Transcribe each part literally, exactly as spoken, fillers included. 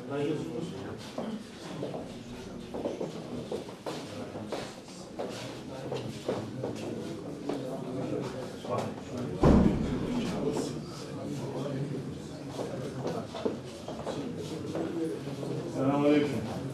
Selamünaleyküm.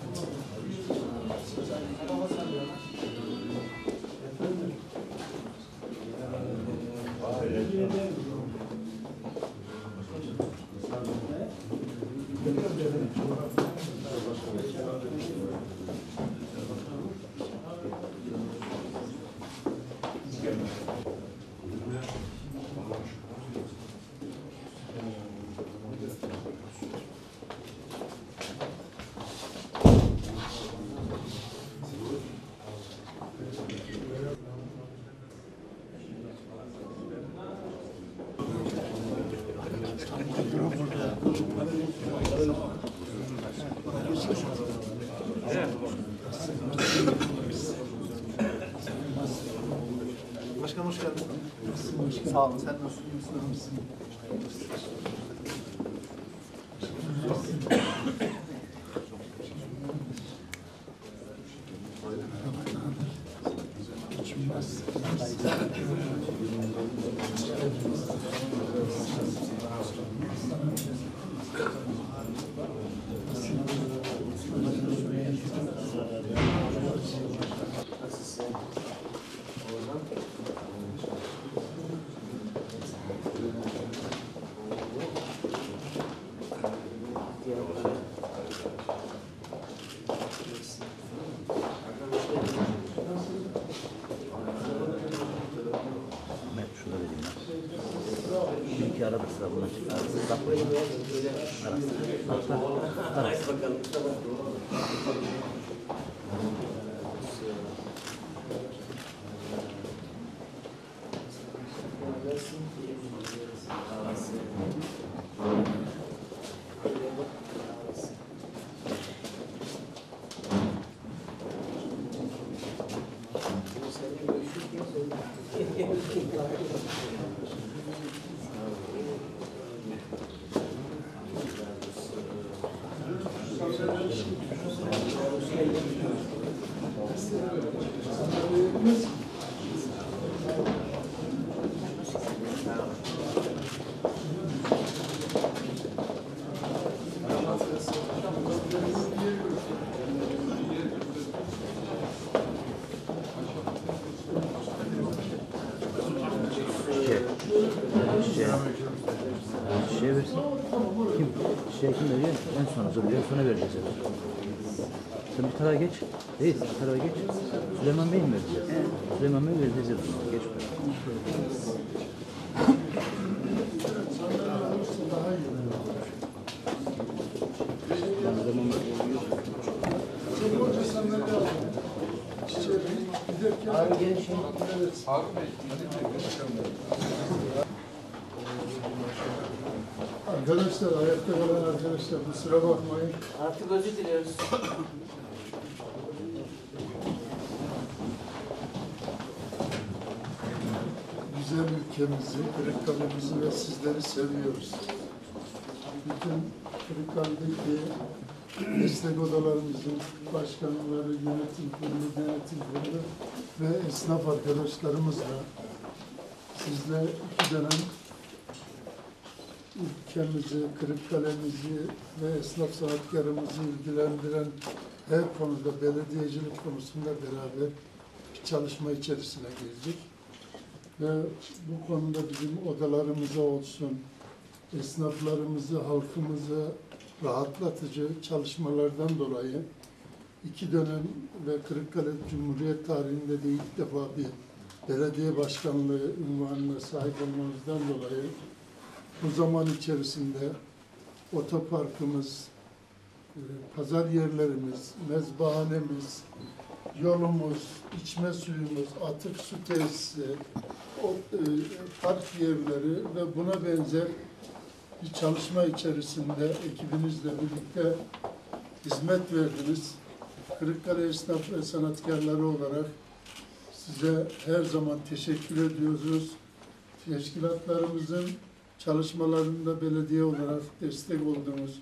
Başkanım hoş geldin. Nasılsın? Sağ olun. Sen nasılsın? İki arada sıra buna çıkar. Saklayın. Arası. Arası. Bakalım. Şişeye versin. Kim? Şişeye kim veriyor? En sona duruyor. En sona vereceğiz. Sen bir tarafa geç. Değil, bir tarafa geç. Süleyman Bey mi vereceğiz? Evet. Süleyman Bey vereceğiz. Geç böyle. Arkadaşlar, ayakta kalan arkadaşlar, kusura bakmayın. Artık özür diliyoruz. Güzel ülkemizi, Kırıkkale'mizi ve sizleri seviyoruz. Bütün Kırıkkale'deki destek odalarımızın başkanları, yönetim kurulu, denetim kurulu ve esnaf arkadaşlarımızla sizle iki dönem ülkemizi, Kırıkkale'mizi ve esnaf sanatkarımızı ilgilendiren her konuda belediyecilik konusunda beraber bir çalışma içerisine girdik. Ve bu konuda bizim odalarımıza olsun, esnaflarımızı, halkımızı rahatlatıcı çalışmalardan dolayı iki dönem ve Kırıkkale Cumhuriyet tarihinde de ilk defa bir belediye başkanlığı unvanına sahip olmamızdan dolayı bu zaman içerisinde otoparkımız, pazar yerlerimiz, mezbahanemiz, yolumuz, içme suyumuz, atık su tesisi, park yerleri ve buna benzer bir çalışma içerisinde ekibinizle birlikte hizmet verdiniz. Kırıkkale esnaf ve sanatkarları olarak size her zaman teşekkür ediyoruz. Teşkilatlarımızın çalışmalarında belediye olarak destek olduğunuz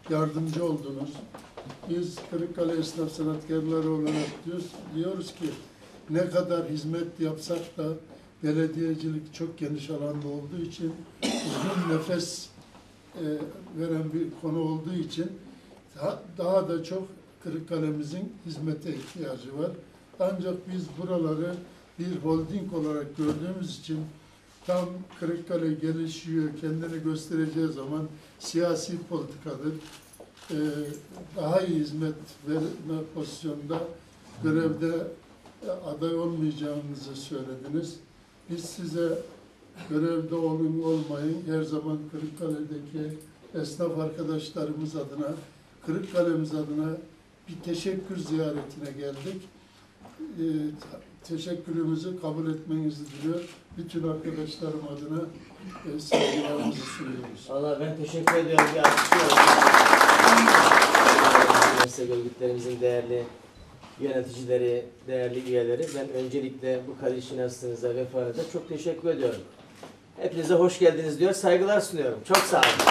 yardımcı oldunuz. Biz Kırıkkale Esnaf Sanatkarları olarak diyoruz, diyoruz ki ne kadar hizmet yapsak da belediyecilik çok geniş alanda olduğu için uzun nefes e, veren bir konu olduğu için daha, daha da çok Kırıkkale'mizin hizmete ihtiyacı var. Ancak biz buraları bir holding olarak gördüğümüz için tam Kırıkkale gelişiyor, kendini göstereceği zaman siyasi politikadır. Ee, daha iyi hizmet verme pozisyonda görevde aday olmayacağınızı söylediniz. Biz size görevde olun olmayın her zaman Kırıkkale'deki esnaf arkadaşlarımız adına, Kırıkkale'miz adına bir teşekkür ziyaretine geldik. Ee, teşekkürümüzü kabul etmenizi diliyor. Bütün arkadaşlarım adına e, saygılarımızı sunuyoruz. Valla ben teşekkür ediyorum. Bir alkışlıyorum. Meslek örgütlerimizin değerli yöneticileri, değerli üyeleri. Ben öncelikle bu kadir şinaslığınıza, vefanıza çok teşekkür ediyorum. Hepinize hoş geldiniz diyor. Saygılar sunuyorum. Çok sağ olun.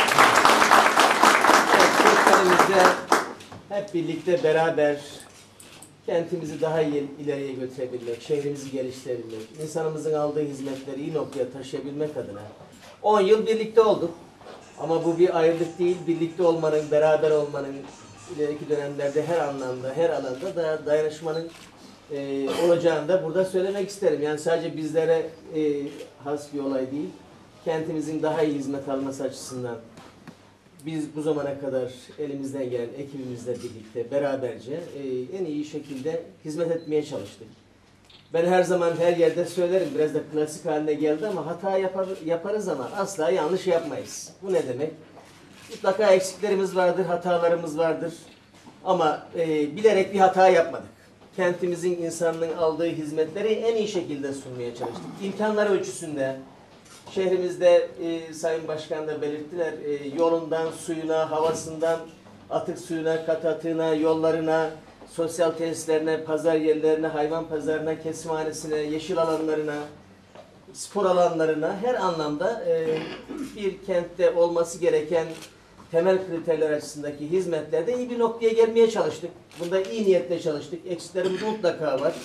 Evet, Kırıkkale'mizde hep birlikte beraber kentimizi daha iyi ileriye götürebilmek, şehrimizi geliştirebilmek, insanımızın aldığı hizmetleri iyi noktaya taşıyabilmek adına on yıl birlikte olduk. Ama bu bir ayrılık değil, birlikte olmanın, beraber olmanın, ileriki dönemlerde her anlamda, her alanda da dayanışmanın e, olacağını da burada söylemek isterim. Yani sadece bizlere e, has bir olay değil, kentimizin daha iyi hizmet alması açısından biz bu zamana kadar elimizden gelen ekibimizle birlikte, beraberce e, en iyi şekilde hizmet etmeye çalıştık. Ben her zaman her yerde söylerim, biraz da klasik haline geldi ama hata yapar, yaparız ama asla yanlış yapmayız. Bu ne demek? Mutlaka eksiklerimiz vardır, hatalarımız vardır ama e, bilerek bir hata yapmadık. Kentimizin, insanlığın aldığı hizmetleri en iyi şekilde sunmaya çalıştık. İmkanlar ölçüsünde, şehrimizde e, Sayın Başkan da belirttiler, e, yolundan, suyuna, havasından, atık suyuna, kat atığına, yollarına, sosyal tesislerine, pazar yerlerine, hayvan pazarına, kesimhanesine, yeşil alanlarına, spor alanlarına her anlamda e, bir kentte olması gereken temel kriterler açısındaki hizmetlerde iyi bir noktaya gelmeye çalıştık. Bunda iyi niyetle çalıştık. Eksiklerimiz mutlaka var.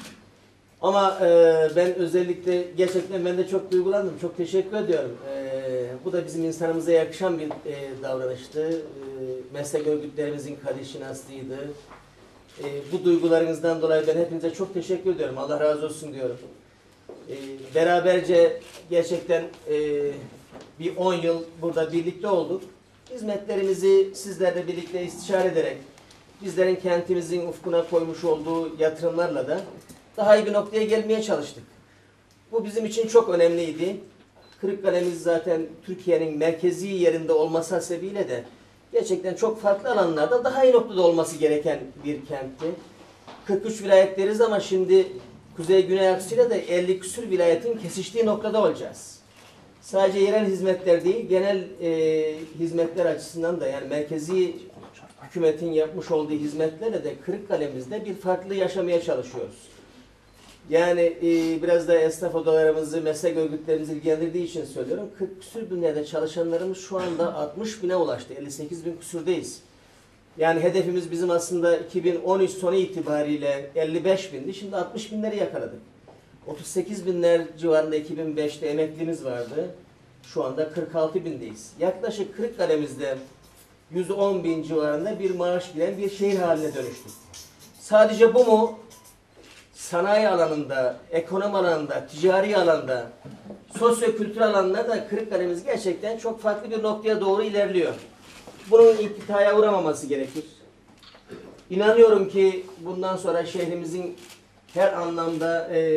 Ama e, ben özellikle gerçekten ben de çok duygulandım. Çok teşekkür ediyorum. E, bu da bizim insanımıza yakışan bir e, davranıştı. E, meslek örgütlerimizin kadir şinaslığıydı. E, bu duygularınızdan dolayı ben hepinize çok teşekkür ediyorum. Allah razı olsun diyorum. E, beraberce gerçekten e, bir on yıl burada birlikte olduk. Hizmetlerimizi sizlerle birlikte istişare ederek bizlerin kentimizin ufkuna koymuş olduğu yatırımlarla da daha iyi bir noktaya gelmeye çalıştık. Bu bizim için çok önemliydi. Kırıkkale'miz zaten Türkiye'nin merkezi yerinde olması hasebiyle de gerçekten çok farklı alanlarda daha iyi noktada olması gereken bir kentti. kırk üç vilayet deriz ama şimdi Kuzey-Güney aksıyla da elli küsur vilayetin kesiştiği noktada olacağız. Sadece yerel hizmetler değil, genel e, hizmetler açısından da yani merkezi hükümetin yapmış olduğu hizmetlerle de Kırıkkale'mizde bir farklı yaşamaya çalışıyoruz. Yani e, biraz da esnaf odalarımızı, meslek örgütlerimizi ilgilendirdiği için söylüyorum. kırk küsür binlerde çalışanlarımız şu anda altmış bine ulaştı. elli sekiz bin küsurdeyiz. Yani hedefimiz bizim aslında iki bin on üç sonu itibariyle elli beş bindi. Şimdi altmış binleri yakaladık. otuz sekiz binler civarında iki bin beşte emeklimiz vardı. Şu anda kırk altı bindeyiz. Yaklaşık Kırıkkale'mizde yüz on bin civarında bir maaş giren bir şehir haline dönüştük. Sadece bu mu? Sanayi alanında, ekonomi alanında, ticari alanda, sosyo-kültür alanında da Kırıkkale'miz gerçekten çok farklı bir noktaya doğru ilerliyor. Bunun iktidaya uğramaması gerekir. İnanıyorum ki bundan sonra şehrimizin her anlamda e,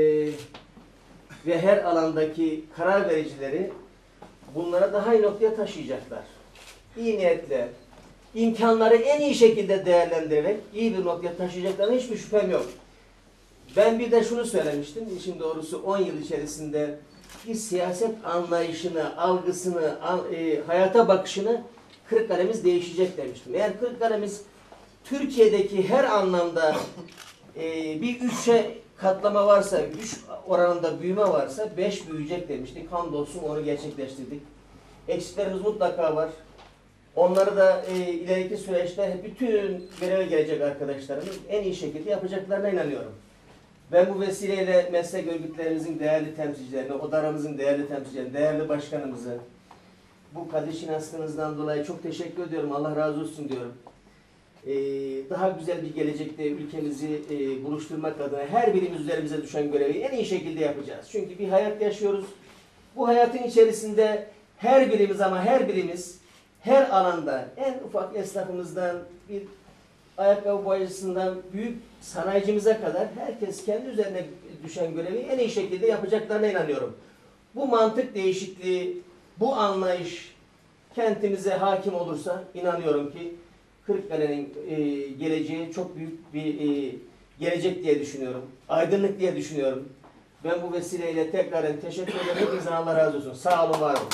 ve her alandaki karar vericileri bunlara daha iyi noktaya taşıyacaklar. İyi niyetle, imkanları en iyi şekilde değerlendirerek iyi bir noktaya taşıyacaklarına hiçbir şüphem yok. Ben bir de şunu söylemiştim, işin doğrusu on yıl içerisinde bir siyaset anlayışını, algısını, e, hayata bakışını Kırıkkale'miz değişecek demiştim. Eğer Kırıkkale'miz Türkiye'deki her anlamda e, bir üçe katlama varsa, üç oranında büyüme varsa beş büyüyecek demiştik. Hamdolsun onu gerçekleştirdik. Eksiklerimiz mutlaka var. Onları da e, ileriki süreçte bütün göreve gelecek arkadaşlarımız en iyi şekilde yapacaklarına inanıyorum. Ben bu vesileyle meslek örgütlerimizin değerli temsilcilerini, odalarımızın değerli temsilcilerini, değerli başkanımızı bu kadir şinaslığınızdan dolayı çok teşekkür ediyorum. Allah razı olsun diyorum. Ee, daha güzel bir gelecekte ülkemizi e, buluşturmak adına her birimiz üzerimize düşen görevi en iyi şekilde yapacağız. Çünkü bir hayat yaşıyoruz. Bu hayatın içerisinde her birimiz ama her birimiz her alanda en ufak esnafımızdan bir ayakkabı boyacısından büyük sanayicimize kadar herkes kendi üzerine düşen görevi en iyi şekilde yapacaklarına inanıyorum. Bu mantık değişikliği, bu anlayış kentimize hakim olursa inanıyorum ki Kırıkkale'nin e, geleceği çok büyük bir e, gelecek diye düşünüyorum. Aydınlık diye düşünüyorum. Ben bu vesileyle tekrar teşekkür ederim. Hepinizden Allah razı olsun. Sağ olun, var olun.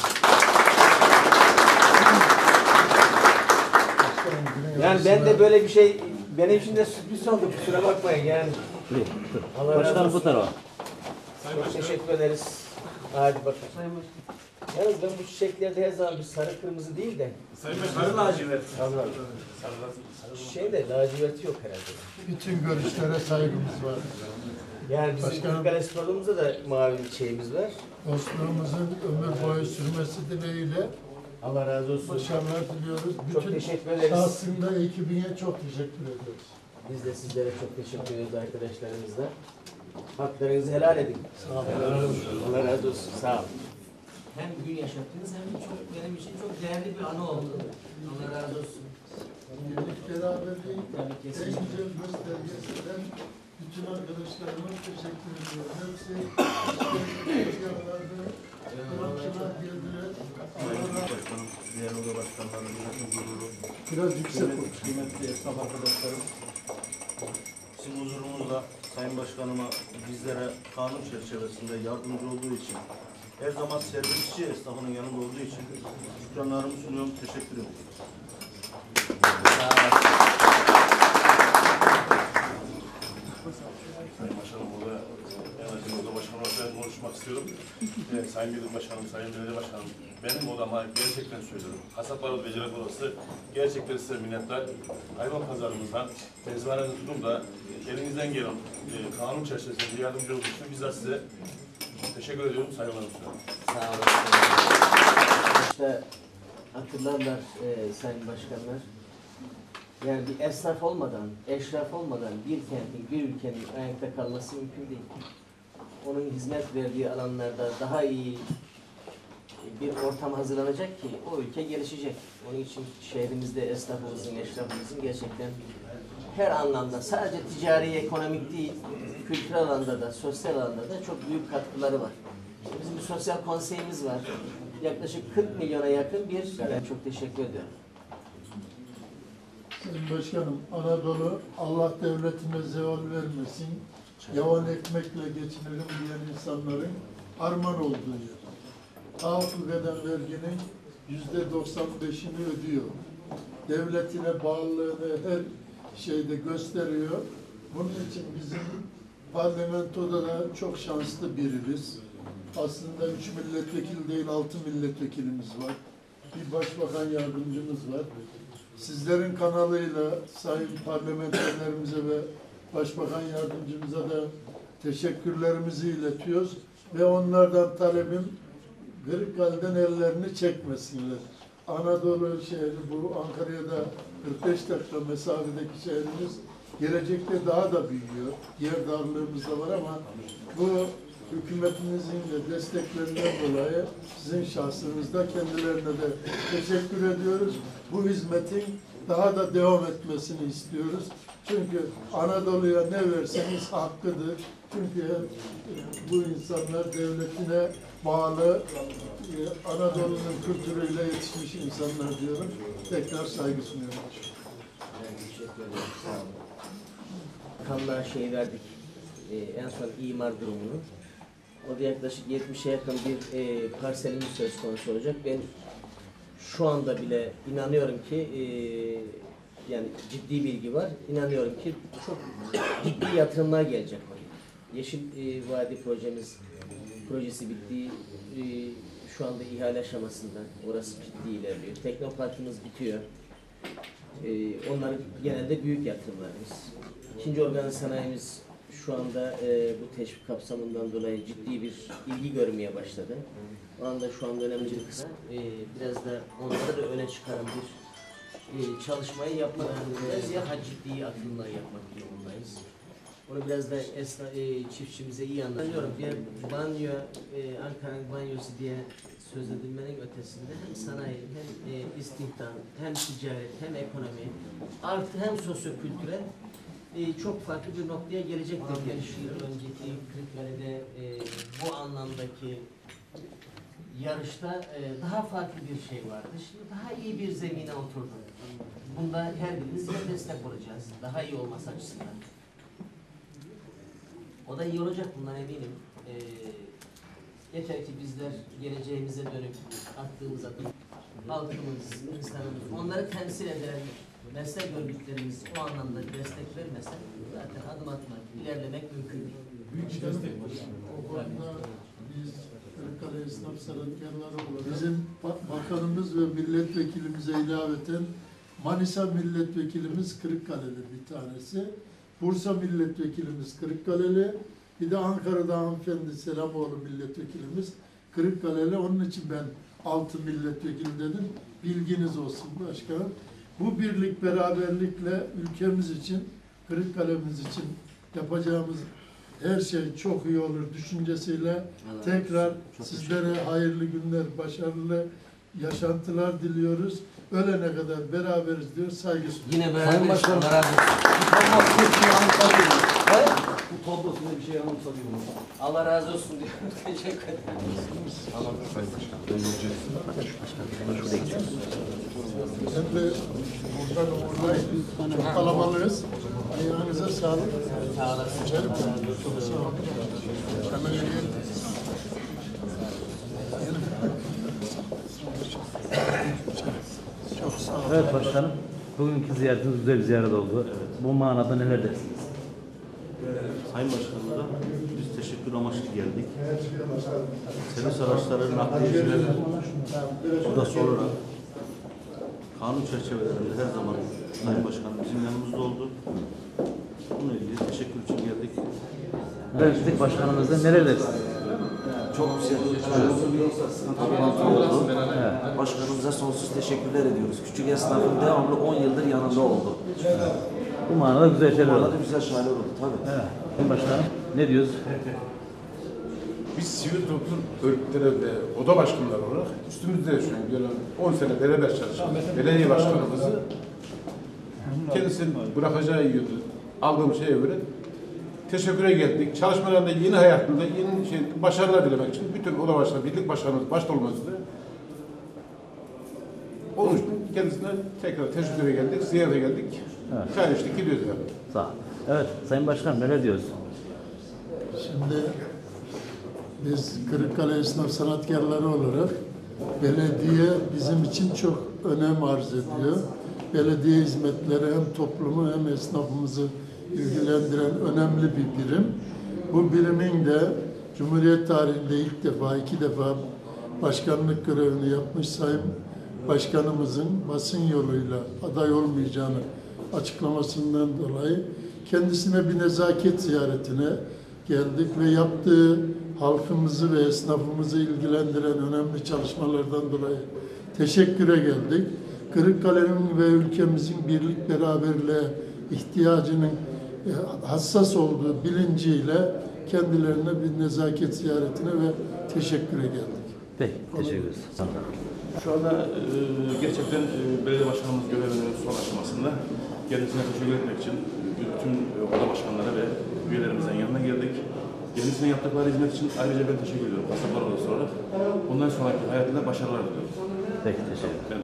Yani ben de böyle bir şey, benim için de sürpriz oldu. Kusura bakmayın yani. Buraya, dur. Allah razı Başkanım bu olsun. tarafa. Çok teşekkür ederiz. Hadi bakalım. Yalnız ben bu çiçeklerde her zaman bir sarı kırmızı değil de Sarı lacivert. şey de laciverti yok herhalde. Bütün görüşlere saygımız var. Yani bizim Başkanım. Kırıkkale Spor'umuzda da mavi bir şeyimiz var. Dostluğumuzun ömür boyu sürmesi dileğiyle Allah razı olsun. başarılar diliyoruz. Çok Bütün teşekkür ederiz. şahsında ekibine çok teşekkür ediyoruz. Biz de sizlere çok teşekkür ediyoruz arkadaşlarımızla. Haklarınızı helal edin. Sağ olun. Allah razı olsun. Sağ olun. Hem gün yaşattınız hem çok benim için çok değerli bir anı oldu. Allah razı olsun. Birlik beraberliğin Tabii en kesinlikle. güzel göstergesinden bütün arkadaşlarıma teşekkür ediyorum. Hepsi tezgahlarda, kırakçılar girdiler. Başkanım, diğer oda başkanlarının yönetim kurulu, Biraz yüksek konuş. kıymetli esnaf arkadaşlarım, sizin huzurunuzda Sayın Başkanıma bizlere kanun çerçevesinde yardımcı olduğu için, her zaman servisçi esnafının yanında olduğu için şükranlarımı sunuyorum, teşekkür ederim. Sayın Başkanım, burada en azından oda başkanı olarak ben konuşmak istiyorum. Evet, Sayın Belediye Başkanım, Sayın Belediye Başkanım, benim odama gerçekten söylüyorum. Kasaplar Odası, Beceri Odası gerçekten size minnettar. Hayvan pazarımızdan mezbanenizi tutun da elinizden gelen e, kanun çerçevesinde yardımcı olduğunuz için bizzat size teşekkür ediyorum, saygılarımı sunuyorum. Sağ olun. İşte hatırlarlar e, Sayın Başkanlar. Yani bir esnaf olmadan, eşraf olmadan bir kentin, bir ülkenin ayakta kalması mümkün değil. Onun hizmet verdiği alanlarda daha iyi bir ortam hazırlanacak ki o ülke gelişecek. Onun için şehrimizde esnafımızın, eşrafımızın gerçekten her anlamda, sadece ticari, ekonomik değil, kültürel alanda da, sosyal alanda da çok büyük katkıları var. İşte bizim bir sosyal konseyimiz var. Yaklaşık kırk milyona yakın bir, ben çok teşekkür ediyorum. Sayın Başkanım, Anadolu Allah devletine zeval vermesin, yavan ekmekle geçinelim diyen insanların armağan olduğu yer. Tahakkuk eden verginin yüzde doksan beşini ödüyor. Devletine bağlılığını her şeyde gösteriyor. Bunun için bizim parlamentoda da çok şanslı biriz. Aslında üç milletvekili değil, altı milletvekilimiz var. Bir başbakan yardımcımız var. Sizlerin kanalıyla sayın parlamenterlerimize ve başbakan yardımcımıza da teşekkürlerimizi iletiyoruz. Ve onlardan talebim Kırıkkale'den ellerini çekmesinler. Anadolu şehri, bu Ankara'ya da kırk beş dakika mesafedeki şehrimiz gelecekte daha da büyüyor. Yer darlığımız da var ama bu hükümetimizin de desteklerinden dolayı sizin şahsınızda kendilerine de teşekkür ediyoruz. Bu hizmetin daha da devam etmesini istiyoruz. Çünkü Anadolu'ya ne verseniz hakkıdır. Çünkü bu insanlar devletine bağlı, Anadolu'nun kültürüyle yetişmiş insanlar diyorum. Tekrar saygı sunuyorum. Ben teşekkür ederim. Sağ olun. Bakanlığa şey verdik. Ee, en son imar durumunu. O da yaklaşık yetmişe yakın bir e, parselimiz söz konusu olacak. Ben şu anda bile inanıyorum ki e, yani ciddi bilgi var. İnanıyorum ki çok ciddi yatırımlar gelecek oraya. Yeşil e, Vadi projemiz projesi bitti. E, şu anda ihale aşamasında. Orası ciddi ilerliyor. Teknoparkımız bitiyor. E, onlar genelde büyük yatırımlarımız. İkinci organ sanayimiz şu anda e, bu teşvik kapsamından dolayı ciddi bir ilgi görmeye başladı. O anda şu anda önemli bir kısmı. E, biraz da onları da öne çıkaran bir e, çalışmayı yapmak durumundayız. Daha ciddi atılımlar yapmak durumundayız. Onu biraz da esna, e, çiftçimize iyi anlatıyorum. Bir banyo, e, Ankara'nın banyosu diye söz edilmenin ötesinde hem sanayi, hem e, istihdam, hem ticaret, hem ekonomi, artı hem sosyokültürel e, çok farklı bir noktaya gelecektir diye düşünüyorum. Önceki Kırıkkale'de e, bu anlamdaki yarışta e, daha farklı bir şey vardı. Şimdi daha iyi bir zemine oturdu. Bunda her birimiz yine destek olacağız. Daha iyi olması açısından. O da iyi olacak, bundan eminim. Ee, yeter ki bizler geleceğimize dönük attığımız adım, halkımız, insanımız, onları temsil eden meslek örgütlerimiz o anlamda destek vermese zaten adım atmak, ilerlemek mümkün değil. O konuda biz Kırıkkale Esnaf Sanatkarları olarak bizim bakanımız ve milletvekilimize ilaveten Manisa milletvekilimiz Kırıkkale'li bir tanesi. Bursa milletvekilimiz Kırıkkaleli, bir de Ankara'da hanımefendi Selamoğlu milletvekilimiz Kırıkkaleli. Onun için ben altı milletvekili dedim. Bilginiz olsun başkanım. Bu birlik beraberlikle ülkemiz için, Kırıkkale'miz için yapacağımız her şey çok iyi olur düşüncesiyle tekrar sizlere hayırlı günler, başarılı yaşantılar diliyoruz. Ölene kadar beraberiz diyor, saygı sunuyoruz. Yine beraberiz. Allah razı olsun. Bu tablo size bir şey anlatabiliyor mu? Allah razı olsun diyor. Teşekkür ederim. Hem de buradan uğurlayın. Çok kalabalığız. Ayağınıza sağlık. Sağ olasın. Çok sağ olun. Hemen yiyelim. Çok sağ olun. Evet başkanım, bugünkü ziyaretiniz güzel bir ziyaret oldu. Bu manada neler dersiniz? Sayın Başkanlara biz teşekkür amaçlı geldik. Servis araçları, nakliyeciler odası olarak kanun çerçevelerinde her zaman Sayın Başkanım bizim yanımızda oldu. Bununla ilgili teşekkür için geldik. Devletlik başkanımızdan neler dersiniz? Çok güzel. oldu. Evet. Başkanımıza sonsuz teşekkürler ediyoruz. Küçük esnafın devamlı on yıldır yanında oldu. Bu manada güzel şeyler Orada oldu. da güzel şeyler oldu tabii. Evet. Sayın Başkanım, ne diyoruz? Biz sivil toplum örgütleri ve oda başkanları olarak üstümüzde şu an gelen on sene beraber çalışan belediye başkanımızı kendisinin bırakacağı yiyordu. Aldığım şeye göre teşekküre geldik. Çalışmalarında yeni hayatında yeni şey, başarılar dilemek için bütün oda başkanı, birlik başkanımız başta olmak üzere onun için kendisine tekrar teşekküre geldik, ziyarete geldik. Evet. Çay içtik, gidiyoruz yani. Sağ ol. Evet, Sayın Başkanım neler diyoruz? Şimdi biz Kırıkkale Esnaf Sanatkarları olarak belediye bizim için çok önem arz ediyor. Belediye hizmetleri hem toplumu hem esnafımızı ilgilendiren önemli bir birim. Bu birimin de Cumhuriyet tarihinde ilk defa, iki defa başkanlık görevini yapmış Sayın Başkanımızın basın yoluyla aday olmayacağını açıklamasından dolayı kendisine bir nezaket ziyaretine geldik ve yaptığı halkımızı ve esnafımızı ilgilendiren önemli çalışmalardan dolayı teşekküre geldik. Kırıkkale'nin ve ülkemizin birlik beraberliğe ihtiyacının hassas olduğu bilinciyle kendilerine bir nezaket ziyaretine ve teşekküre geldik. Peki, teşekkür ederiz. Sağ olun. Şu anda e, gerçekten e, belediye başkanımız görevinin son aşamasında kendisine teşekkür etmek için bütün e, oda başkanları ve üyelerimizin yanına geldik. Kendisine yaptıkları hizmet için ayrıca ben teşekkür ediyorum. Kasaplar Odası olarak. Bundan sonraki hayatında başarılar diliyorum. Peki, teşekkür ederim.